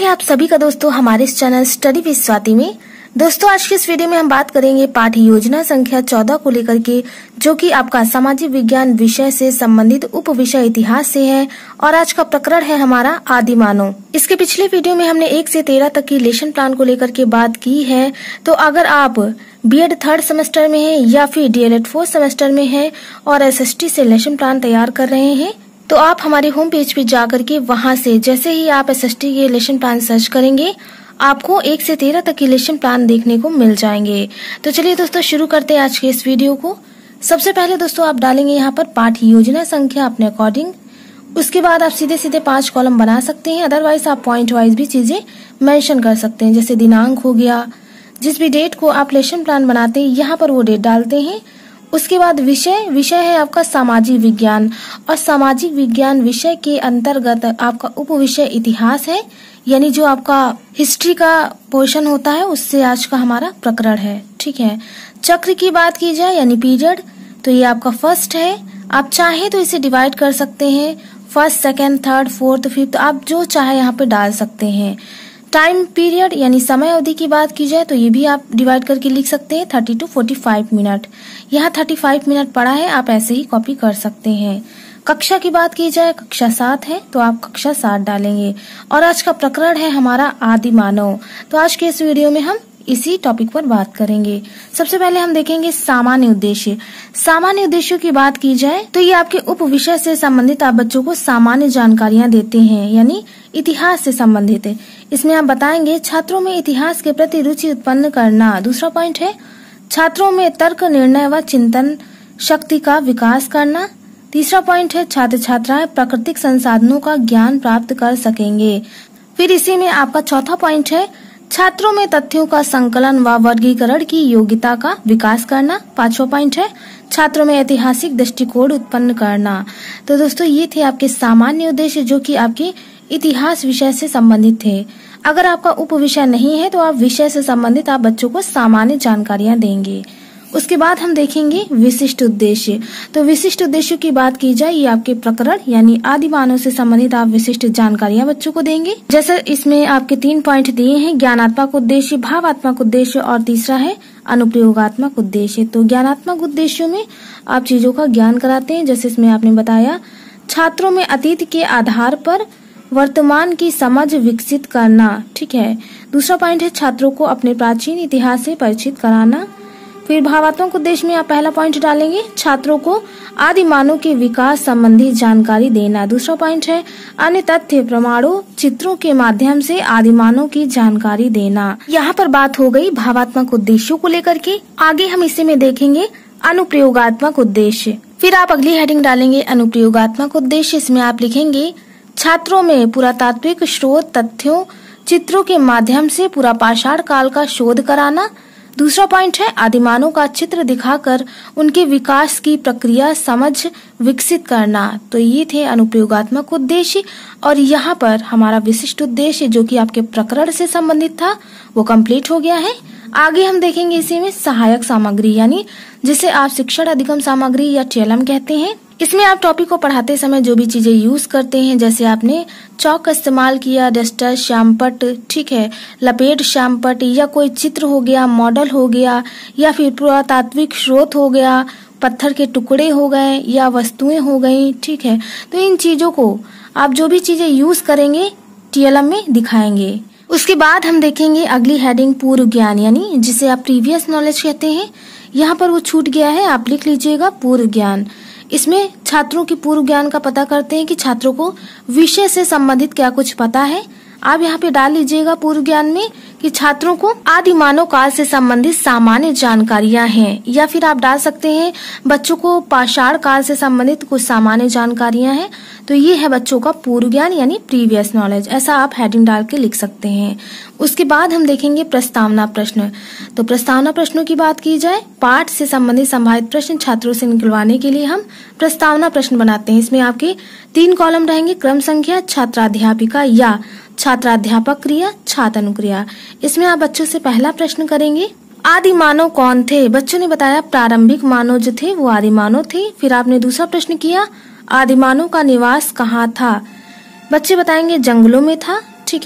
है आप सभी का दोस्तों हमारे इस चैनल स्टडी विद स्वाति में। दोस्तों आज के इस वीडियो में हम बात करेंगे पाठ्य योजना संख्या 14 को लेकर के, जो कि आपका सामाजिक विज्ञान विषय से संबंधित उप विषय इतिहास से है। और आज का प्रकरण है हमारा आदि मानव। इसके पिछले वीडियो में हमने 1 से 13 तक की लेसन प्लान को लेकर के बात की है। तो अगर आप बीएड 3rd सेमेस्टर में है या फिर डीएलएड 4th सेमेस्टर में है और एसएसटी से लेसन प्लान तैयार कर रहे हैं, तो आप हमारे होम पेज पे जाकर के वहां से जैसे ही आप एसएसटी के लेसन प्लान सर्च करेंगे, आपको 1 से 13 तक की लेसन प्लान देखने को मिल जाएंगे। तो चलिए दोस्तों शुरू करते हैं आज के इस वीडियो को। सबसे पहले दोस्तों आप डालेंगे यहाँ पर पाठ्य योजना संख्या अपने अकॉर्डिंग। उसके बाद आप सीधे सीधे 5 कॉलम बना सकते हैं। अदरवाइज आप पॉइंट वाइज भी चीजें मेंशन कर सकते हैं, जैसे दिनांक हो गया, जिस भी डेट को आप लेसन प्लान बनाते हैं यहाँ पर वो डेट डालते हैं। उसके बाद विषय है आपका सामाजिक विज्ञान, और सामाजिक विज्ञान विषय के अंतर्गत आपका उप विषय इतिहास है, यानी जो आपका हिस्ट्री का पोर्शन होता है उससे आज का हमारा प्रकरण है। ठीक है। चक्र की बात की जाए यानी पीरियड, तो ये आपका फर्स्ट है। आप चाहे तो इसे डिवाइड कर सकते हैं, 1st, 2nd, 3rd, 4th, 5th, आप जो चाहे यहाँ पे डाल सकते हैं। टाइम पीरियड यानी समय अवधि की बात की जाए तो ये भी आप डिवाइड करके लिख सकते हैं 30 to 45 मिनट। यहाँ 35 मिनट पड़ा है, आप ऐसे ही कॉपी कर सकते हैं। कक्षा की बात की जाए, कक्षा 7 है तो आप कक्षा 7 डालेंगे। और आज का प्रकरण है हमारा आदि मानव। तो आज के इस वीडियो में हम इसी टॉपिक पर बात करेंगे। सबसे पहले हम देखेंगे सामान्य उद्देश्य। सामान्य उद्देश्यों की बात की जाए तो ये आपके उप विषय से संबंधित आप बच्चों को सामान्य जानकारियां देते हैं, यानी इतिहास से संबंधित है। इसमें आप बताएंगे छात्रों में इतिहास के प्रति रुचि उत्पन्न करना। दूसरा पॉइंट है छात्रों में तर्क, निर्णय व चिंतन शक्ति का विकास करना। तीसरा पॉइंट है छात्र छात्राएं प्राकृतिक संसाधनों का ज्ञान प्राप्त कर सकेंगे। फिर इसी में आपका चौथा पॉइंट है छात्रों में तथ्यों का संकलन व वर्गीकरण की योग्यता का विकास करना। 5वां पॉइंट है छात्रों में ऐतिहासिक दृष्टिकोण उत्पन्न करना। तो दोस्तों ये थे आपके सामान्य उद्देश्य, जो कि आपके इतिहास विषय से संबंधित थे। अगर आपका उप विषय नहीं है तो आप विषय से संबंधित आप बच्चों को सामान्य जानकारियां देंगे। उसके बाद हम देखेंगे विशिष्ट उद्देश्य। तो विशिष्ट उद्देश्यों की बात की जाए, ये आपके प्रकरण यानी आदि मानव से संबंधित आप विशिष्ट जानकारियां बच्चों को देंगे। जैसे इसमें आपके 3 पॉइंट दिए हैं, ज्ञानात्मक उद्देश्य, भावात्मक उद्देश्य और तीसरा है अनुप्रयोगात्मक उद्देश्य। तो ज्ञानात्मक उद्देश्यों में आप चीजों का ज्ञान कराते हैं, जैसे इसमें आपने बताया छात्रों में अतीत के आधार पर वर्तमान की समझ विकसित करना। ठीक है। दूसरा पॉइंट है छात्रों को अपने प्राचीन इतिहास से परिचित कराना। फिर भावात्मक उद्देश्य में आप पहला पॉइंट डालेंगे छात्रों को आदि मानव के विकास संबंधी जानकारी देना। दूसरा पॉइंट है अन्य तथ्य, प्रमाणों, चित्रों के माध्यम से आदि मानव की जानकारी देना। यहाँ पर बात हो गई भावात्मक उद्देश्यों को लेकर के। आगे हम इसी में देखेंगे अनुप्रयोगात्मक उद्देश्य। फिर आप अगली हेडिंग डालेंगे अनुप्रयोगात्मक उद्देश्य। इसमें आप लिखेंगे छात्रों में पुरातात्विक स्रोत, तथ्यों, चित्रों के माध्यम से पूरा पाषाण काल का शोध कराना। दूसरा पॉइंट है आदिमानव का चित्र दिखाकर उनके विकास की प्रक्रिया समझ विकसित करना। तो ये थे अनुप्रयोगात्मक उद्देश्य। और यहाँ पर हमारा विशिष्ट उद्देश्य जो कि आपके प्रकरण से संबंधित था वो कंप्लीट हो गया है। आगे हम देखेंगे इसी में सहायक सामग्री, यानी जिसे आप शिक्षण अधिगम सामग्री या टीएलएम कहते हैं। इसमें आप टॉपिक को पढ़ाते समय जो भी चीजें यूज करते हैं, जैसे आपने चौक का इस्तेमाल किया, डस्टर, श्यामपट्ट, ठीक है, लपेट श्यामपट्ट, या कोई चित्र हो गया, मॉडल हो गया, या फिर पुरातात्विक स्रोत हो गया, पत्थर के टुकड़े हो गए या वस्तुएं हो गई। ठीक है। तो इन चीजों को आप जो भी चीजें यूज करेंगे टीएलएम में दिखाएंगे। उसके बाद हम देखेंगे अगली हेडिंग पूर्व ज्ञान, यानी जिसे आप प्रीवियस नॉलेज कहते हैं। यहाँ पर वो छूट गया है, आप लिख लीजिएगा पूर्व ज्ञान। इसमें छात्रों की पूर्व ज्ञान का पता करते हैं कि छात्रों को विषय से संबंधित क्या कुछ पता है। आप यहाँ पे डाल लीजिएगा पूर्व ज्ञान में कि छात्रों को आदि मानव काल से संबंधित सामान्य जानकारियां हैं, या फिर आप डाल सकते हैं बच्चों को पाषाण काल से संबंधित कुछ सामान्य जानकारियां हैं। तो ये है बच्चों का पूर्व ज्ञान यानी प्रीवियस नॉलेज। ऐसा आप हेडिंग डाल के लिख सकते हैं। उसके बाद हम देखेंगे प्रस्तावना प्रश्न। तो प्रस्तावना प्रश्नों की बात की जाए, पाठ से संबंधित संभावित प्रश्न छात्रों से निकलवाने के लिए हम प्रस्तावना प्रश्न बनाते हैं। इसमें आपके 3 कॉलम रहेंगे, क्रम संख्या, छात्राध्यापिका या छात्राध्यापक क्रिया, छात्र अनुक्रिया। इसमें आप बच्चों से पहला प्रश्न करेंगे आदि मानव कौन थे। बच्चों ने बताया प्रारंभिक मानव जो थे वो आदि मानव थे। फिर आपने दूसरा प्रश्न किया आदि मानव का निवास कहाँ था। बच्चे बताएंगे जंगलों में था। ठीक है।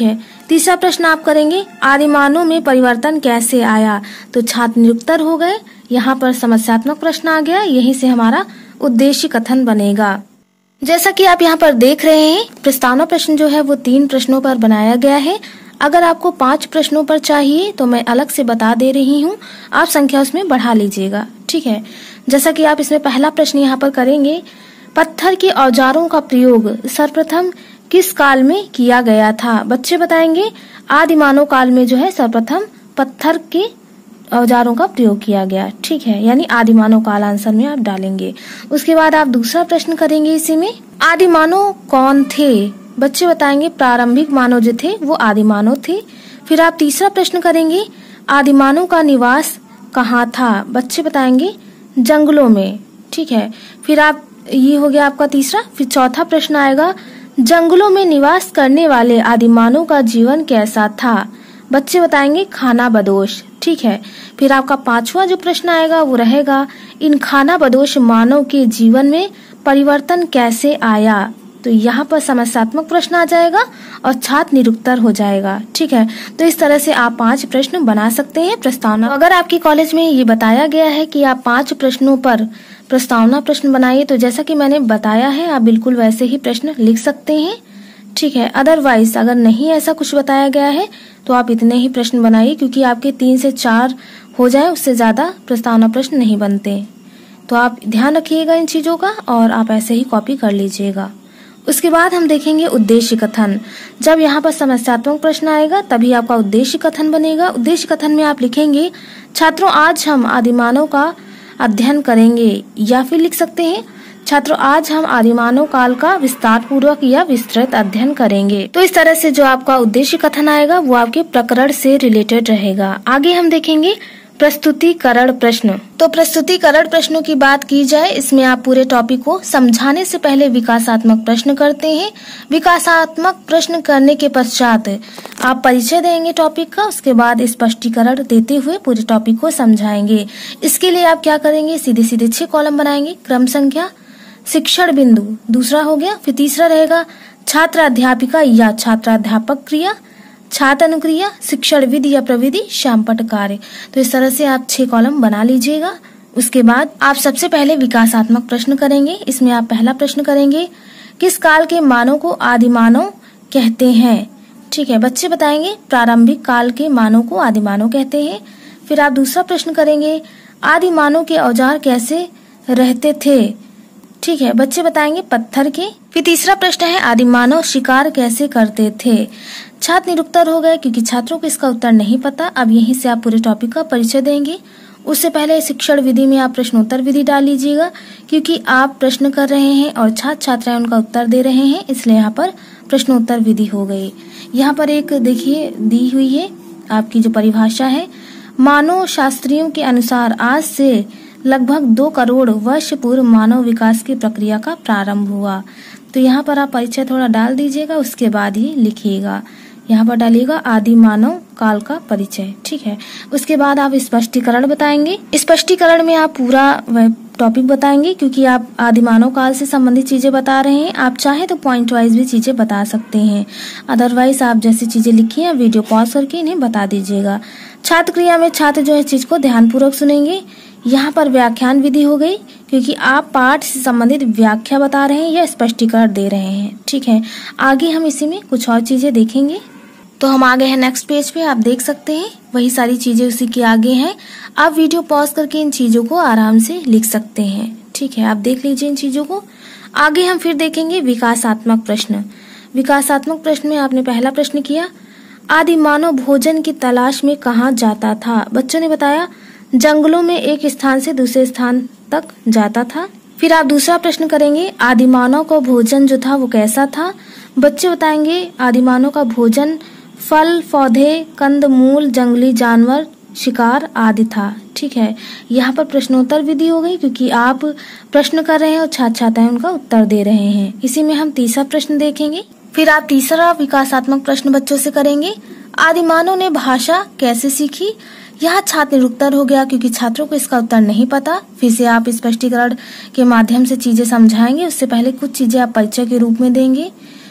तीसरा प्रश्न आप करेंगे आदिमानव में परिवर्तन कैसे आया, तो छात्र निरुत्तर हो गए। यहाँ पर समस्यात्मक प्रश्न आ गया, यहीं से हमारा उद्देश्य कथन बनेगा। जैसा कि आप यहाँ पर देख रहे हैं, प्रस्तावना प्रश्न जो है वो 3 प्रश्नों पर बनाया गया है। अगर आपको 5 प्रश्नों पर चाहिए तो मैं अलग से बता दे रही हूँ, आप संख्या उसमें बढ़ा लीजिएगा, ठीक है। जैसा कि आप इसमें पहला प्रश्न यहाँ पर करेंगे, पत्थर के औजारों का प्रयोग सर्वप्रथम किस काल में किया गया था। बच्चे बताएंगे आदिमानव काल में जो है सर्वप्रथम पत्थर के औजारों का प्रयोग किया गया, ठीक है, यानी आदिमानव काल आंसर में आप डालेंगे। उसके बाद आप दूसरा प्रश्न करेंगे इसी में, आदिमानव कौन थे। बच्चे बताएंगे प्रारंभिक मानव जो थे वो आदिमानव थे। फिर आप तीसरा प्रश्न करेंगे आदिमानव का निवास कहाँ था। बच्चे बताएंगे जंगलों में, ठीक है। फिर आप ये हो गया आपका तीसरा। फिर चौथा प्रश्न आएगा जंगलों में निवास करने वाले आदिमानव का जीवन कैसा था। बच्चे बताएंगे खानाबदोश, ठीक है। फिर आपका 5वां जो प्रश्न आएगा वो रहेगा इन खानाबदोश मानव के जीवन में परिवर्तन कैसे आया। तो यहाँ पर समस्यात्मक प्रश्न आ जाएगा और छात्र निरुत्तर हो जाएगा, ठीक है। तो इस तरह से आप 5 प्रश्न बना सकते हैं प्रस्तावना। अगर आपके कॉलेज में ये बताया गया है कि आप 5 प्रश्नों पर प्रस्तावना प्रश्न बनाइए, तो जैसा कि मैंने बताया है आप बिल्कुल वैसे ही प्रश्न लिख सकते हैं, ठीक है। अदरवाइज अगर नहीं ऐसा कुछ बताया गया है तो आप इतने ही प्रश्न बनाइए, क्योंकि आपके 3 से 4 हो जाए उससे ज्यादा प्रस्तावना प्रश्न नहीं बनते। तो आप ध्यान रखिएगा इन चीजों का और आप ऐसे ही कॉपी कर लीजिएगा। उसके बाद हम देखेंगे उद्देश्य कथन। जब यहाँ पर समस्यात्मक प्रश्न आएगा तभी आपका उद्देश्य कथन बनेगा। उद्देश्य कथन में आप लिखेंगे छात्रों आज हम आदिमानव का अध्ययन करेंगे, या फिर लिख सकते हैं छात्रों आज हम आदिमानव काल का विस्तार पूर्वक या विस्तृत अध्ययन करेंगे। तो इस तरह से जो आपका उद्देश्य कथन आएगा वो आपके प्रकरण से रिलेटेड रहेगा। आगे हम देखेंगे प्रस्तुतिकरण प्रश्न। तो प्रस्तुतिकरण प्रश्नों की बात की जाए, इसमें आप पूरे टॉपिक को समझाने से पहले विकासात्मक प्रश्न करते हैं। विकासात्मक प्रश्न करने के पश्चात आप परिचय देंगे टॉपिक का, उसके बाद स्पष्टीकरण देते हुए पूरे टॉपिक को समझाएंगे। इसके लिए आप क्या करेंगे, सीधे सीधे 6 कॉलम बनाएंगे। क्रम संख्या, शिक्षण बिंदु दूसरा हो गया। फिर तीसरा रहेगा छात्र अध्यापिका या छात्राध्यापक क्रिया, छात्र अनुक्रिया, शिक्षण विधि या प्रविधि, श्यामपट्ट कार्य। तो इस तरह से आप 6 कॉलम बना लीजिएगा। उसके बाद आप सबसे पहले विकासात्मक प्रश्न करेंगे। इसमें आप पहला प्रश्न करेंगे किस काल के मानव को आदिमानव कहते हैं, ठीक है। बच्चे बताएंगे प्रारंभिक काल के मानव को आदिमानव कहते हैं। फिर आप दूसरा प्रश्न करेंगे आदिमानव के औजार कैसे रहते थे, ठीक है। बच्चे बताएंगे पत्थर के। फिर तीसरा प्रश्न है आदिमानव शिकार कैसे करते थे। छात्र निरुत्तर हो गए क्योंकि छात्रों को इसका उत्तर नहीं पता। अब यहीं से आप पूरे टॉपिक का परिचय देंगे। उससे पहले शिक्षण विधि में आप प्रश्नोत्तर विधि डाल लीजिएगा, क्योंकि आप प्रश्न कर रहे हैं और छात्र छात्राएं उनका उत्तर दे रहे हैं, इसलिए यहाँ पर प्रश्नोत्तर विधि हो गई। यहाँ पर एक देखिए दी हुई है आपकी जो परिभाषा है, मानव शास्त्रियों के अनुसार आज से लगभग 2 करोड़ वर्ष पूर्व मानव विकास की प्रक्रिया का प्रारंभ हुआ। तो यहाँ पर आप परिचय थोड़ा डाल दीजिएगा, उसके बाद ही लिखिएगा। यहाँ पर डालिएगा आदि मानव काल का परिचय, ठीक है। उसके बाद आप स्पष्टीकरण बताएंगे। स्पष्टीकरण में आप पूरा टॉपिक बताएंगे, क्योंकि आप आदि मानव काल से संबंधित चीजें बता रहे हैं। आप चाहे तो पॉइंट वाइज भी चीजें बता सकते हैं, अदरवाइज आप जैसी चीजें लिखी हैं वीडियो पॉज करके इन्हें बता दीजिएगा। छात्र क्रिया में छात्र जो है चीज को ध्यानपूर्वक सुनेंगे। यहाँ पर व्याख्यान विधि हो गई, क्योंकि आप पाठ से संबंधित व्याख्या बता रहे हैं या स्पष्टीकरण दे रहे हैं, ठीक है। आगे हम इसी में कुछ और चीजें देखेंगे। तो हम आगे हैं नेक्स्ट पेज पे, आप देख सकते हैं वही सारी चीजें उसी के आगे हैं। आप वीडियो पॉज करके इन चीजों को आराम से लिख सकते हैं, ठीक है। आप देख लीजिए इन चीजों को। आगे हम फिर देखेंगे विकासात्मक प्रश्न। विकासात्मक प्रश्न में आपने पहला प्रश्न किया आदि मानव भोजन की तलाश में कहाँ जाता था। बच्चों ने बताया जंगलों में एक स्थान से दूसरे स्थान तक जाता था। फिर आप दूसरा प्रश्न करेंगे आदिमानव का भोजन जो था वो कैसा था। बच्चे बताएंगे आदिमानव का भोजन फल, पौधे, कंद मूल, जंगली जानवर, शिकार आदि था, ठीक है। यहाँ पर प्रश्नोत्तर विधि हो गई, क्योंकि आप प्रश्न कर रहे हैं और छात्र छात्राएं उनका उत्तर दे रहे हैं। इसी में हम तीसरा प्रश्न देखेंगे। फिर आप तीसरा विकासात्मक प्रश्न बच्चों से करेंगे आदिमानव ने भाषा कैसे सीखी। यहाँ छात्र निरुत्तर हो गया, क्योंकि छात्रों को इसका उत्तर नहीं पता। फिर से आप स्पष्टीकरण के माध्यम से चीजें समझाएंगे। उससे पहले कुछ चीजें आप परिचय के रूप में देंगे।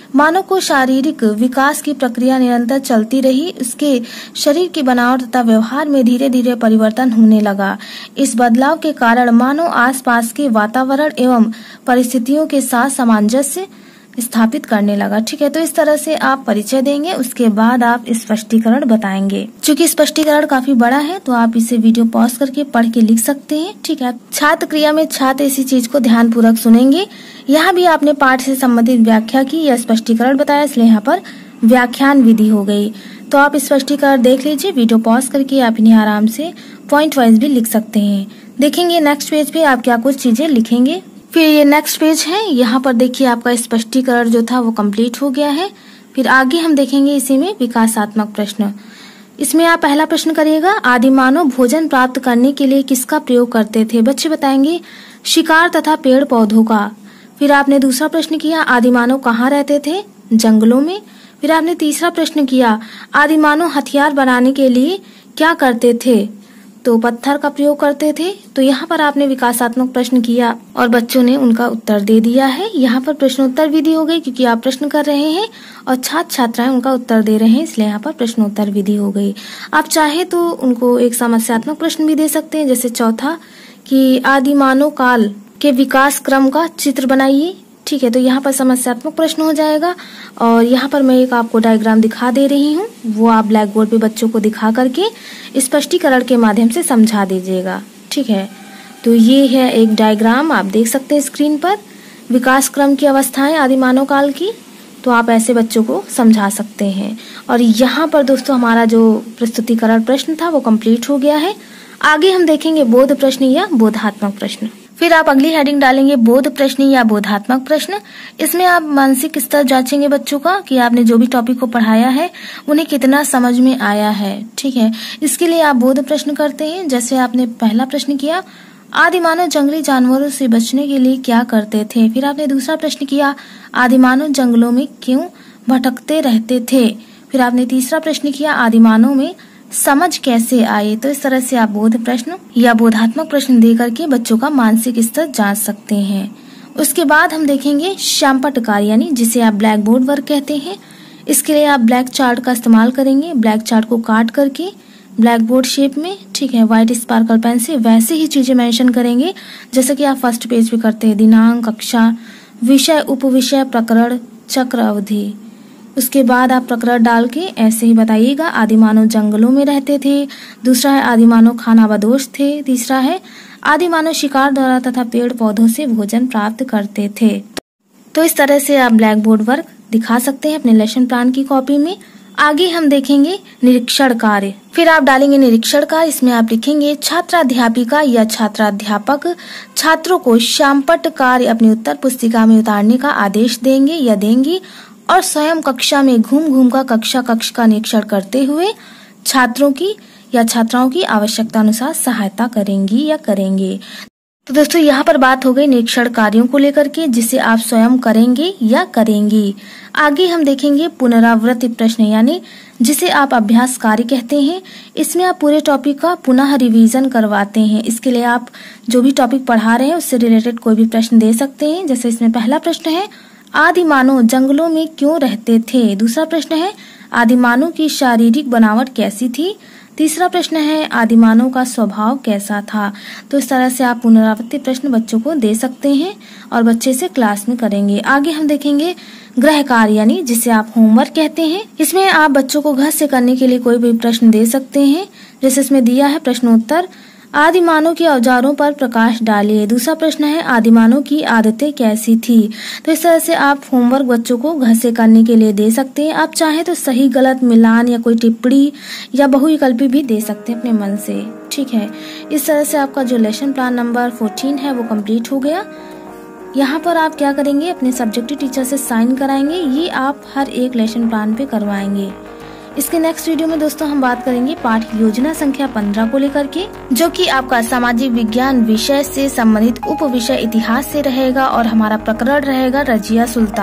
मानव को शारीरिक विकास की प्रक्रिया निरंतर चलती रही। उसके शरीर की बनावट तथा व्यवहार में धीरे धीरे परिवर्तन होने लगा। इस बदलाव के कारण मानव आसपास के वातावरण एवं परिस्थितियों के साथ सामंजस्य स्थापित करने लगा। ठीक है, तो इस तरह से आप परिचय देंगे, उसके बाद आप स्पष्टीकरण बताएंगे। चूंकि स्पष्टीकरण काफी बड़ा है तो आप इसे वीडियो पॉज करके पढ़ के लिख सकते हैं। ठीक है, छात्र क्रिया में छात्र इसी चीज को ध्यान पूर्वक सुनेंगे। यहाँ भी आपने पाठ से संबंधित व्याख्या की या स्पष्टीकरण बताया, इसलिए यहाँ पर व्याख्यान विधि हो गई। तो आप स्पष्टीकरण देख लीजिए, वीडियो पॉज करके आप इन्हें आराम से पॉइंट वाइज भी लिख सकते हैं। देखेंगे नेक्स्ट पेज पे आप क्या कुछ चीजें लिखेंगे। फिर ये नेक्स्ट पेज है, यहाँ पर देखिए आपका स्पष्टीकरण जो था वो कंप्लीट हो गया है। फिर आगे हम देखेंगे इसी में विकासात्मक प्रश्न। इसमें आप पहला प्रश्न करिएगा, आदिमानव भोजन प्राप्त करने के लिए किसका प्रयोग करते थे? बच्चे बताएंगे शिकार तथा पेड़ पौधों का। फिर आपने दूसरा प्रश्न किया, आदिमानव कहाँ रहते थे? जंगलों में। फिर आपने तीसरा प्रश्न किया, आदिमानव हथियार बनाने के लिए क्या करते थे? तो पत्थर का प्रयोग करते थे। तो यहाँ पर आपने विकासात्मक प्रश्न किया और बच्चों ने उनका उत्तर दे दिया है। यहाँ पर प्रश्नोत्तर विधि हो गई, क्योंकि आप प्रश्न कर रहे हैं और छात्र छात्राएं उनका उत्तर दे रहे हैं, इसलिए यहाँ पर प्रश्नोत्तर विधि हो गई। आप चाहे तो उनको एक समस्यात्मक प्रश्न भी दे सकते हैं, जैसे चौथा कि आदिमानव काल के विकास क्रम का चित्र बनाइए। ठीक है, तो यहाँ पर समस्यात्मक प्रश्न हो जाएगा। और यहाँ पर मैं एक आपको डायग्राम दिखा दे रही हूँ, वो आप ब्लैक बोर्ड पे बच्चों को दिखा करके स्पष्टीकरण के माध्यम से समझा दीजिएगा। ठीक है, तो ये है एक डायग्राम, आप देख सकते हैं स्क्रीन पर, विकास क्रम की अवस्थाएं आदिमानव काल की। तो आप ऐसे बच्चों को समझा सकते हैं। और यहाँ पर दोस्तों हमारा जो प्रस्तुतिकरण प्रश्न था वो कंप्लीट हो गया है। आगे हम देखेंगे बोध प्रश्न या बोधात्मक प्रश्न। फिर आप अगली हेडिंग डालेंगे बोध प्रश्न या बोधात्मक प्रश्न। इसमें आप मानसिक स्तर जांचेंगे बच्चों का कि आपने जो भी टॉपिक को पढ़ाया है उन्हें कितना समझ में आया है। ठीक है, इसके लिए आप बोध प्रश्न करते हैं। जैसे आपने पहला प्रश्न किया, आदिमानव जंगली जानवरों से बचने के लिए क्या करते थे? फिर आपने दूसरा प्रश्न किया, आदिमानव जंगलों में क्यों भटकते रहते थे? फिर आपने तीसरा प्रश्न किया, आदिमानव में समझ कैसे आए? तो इस तरह से आप बोध प्रश्न या बोधात्मक प्रश्न दे करके बच्चों का मानसिक स्तर जांच सकते हैं। उसके बाद हम देखेंगे श्यामपट्ट कार्य, यानी जिसे आप ब्लैक बोर्ड वर्क कहते हैं। इसके लिए आप ब्लैक चार्ट का इस्तेमाल करेंगे। ब्लैक चार्ट को काट करके ब्लैक बोर्ड शेप में, ठीक है, व्हाइट स्पार्कल पेन से वैसे ही चीजें मेंशन करेंगे जैसे कि आप फर्स्ट पेज पे करते हैं। दिनांक, कक्षा, विषय, उपविषय, प्रकरण, चक्र, अवधि। उसके बाद आप प्रकरण डाल के ऐसे ही बताइएगा, आदिमानव जंगलों में रहते थे। दूसरा है आदिमानव खानाबदोश थे। तीसरा है आदिमानव शिकार द्वारा तथा पेड़ पौधों से भोजन प्राप्त करते थे। तो इस तरह से आप ब्लैक बोर्ड वर्क दिखा सकते हैं अपने लेसन प्लान की कॉपी में। आगे हम देखेंगे निरीक्षण कार्य। फिर आप डालेंगे निरीक्षण कार्य। इसमें आप लिखेंगे छात्राध्यापिका या छात्राध्यापक छात्रों को श्यामपट्ट कार्य अपनी उत्तर पुस्तिका में उतारने का आदेश देंगे या देंगी और स्वयं कक्षा में घूम घूम कर कक्ष का निरीक्षण करते हुए छात्रों की या छात्राओं की आवश्यकता अनुसार सहायता करेंगी या करेंगे। तो दोस्तों यहाँ पर बात हो गई निरीक्षण कार्यों को लेकर के, जिसे आप स्वयं करेंगे या करेंगी। आगे हम देखेंगे पुनरावृत्ति प्रश्न, यानी जिसे आप अभ्यास कार्य कहते हैं। इसमें आप पूरे टॉपिक का पुनः रिवीजन करवाते हैं। इसके लिए आप जो भी टॉपिक पढ़ा रहे हैं उससे रिलेटेड कोई भी प्रश्न दे सकते हैं। जैसे इसमें पहला प्रश्न है, आदिमानव जंगलों में क्यों रहते थे? दूसरा प्रश्न है, आदिमानव की शारीरिक बनावट कैसी थी? तीसरा प्रश्न है, आदिमानव का स्वभाव कैसा था? तो इस तरह से आप पुनरावृत्ति प्रश्न बच्चों को दे सकते हैं और बच्चे से क्लास में करेंगे। आगे हम देखेंगे गृह कार्य, यानी जिसे आप होमवर्क कहते हैं। इसमें आप बच्चों को घर से करने के लिए कोई भी प्रश्न दे सकते हैं। जैसे इसमें दिया है प्रश्नोत्तर, आदिमानव के औजारों पर प्रकाश डालिए। दूसरा प्रश्न है, आदिमानव की आदतें कैसी थी? तो इस तरह से आप होमवर्क बच्चों को घर से करने के लिए दे सकते हैं। आप चाहे तो सही गलत मिलान या कोई टिप्पणी या बहुविकल्पी भी दे सकते हैं अपने मन से। ठीक है, इस तरह से आपका जो लेसन प्लान नंबर 14 है वो कंप्लीट हो गया। यहाँ पर आप क्या करेंगे, अपने सब्जेक्टिव टीचर से साइन कराएंगे। ये आप हर एक लेसन प्लान पे करवाएंगे। इसके नेक्स्ट वीडियो में दोस्तों हम बात करेंगे पाठ योजना संख्या 15 को लेकर के, जो कि आपका सामाजिक विज्ञान विषय से संबंधित उप विषय इतिहास से रहेगा और हमारा प्रकरण रहेगा रजिया सुल्तान।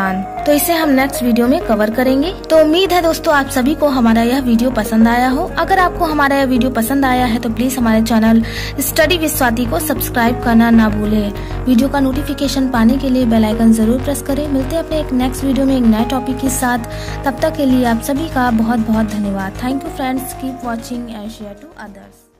तो इसे हम नेक्स्ट वीडियो में कवर करेंगे। तो उम्मीद है दोस्तों आप सभी को हमारा यह वीडियो पसंद आया हो। अगर आपको हमारा यह वीडियो पसंद आया है तो प्लीज हमारे चैनल स्टडी विद स्वाति को सब्सक्राइब करना ना भूलें। वीडियो का नोटिफिकेशन पाने के लिए बेल आइकन जरूर प्रेस करें। मिलते हैं अपने एक नेक्स्ट वीडियो में एक नए टॉपिक के साथ। तब तक के लिए आप सभी का बहुत बहुत धन्यवाद। Thank you friends, keep watching and share to others.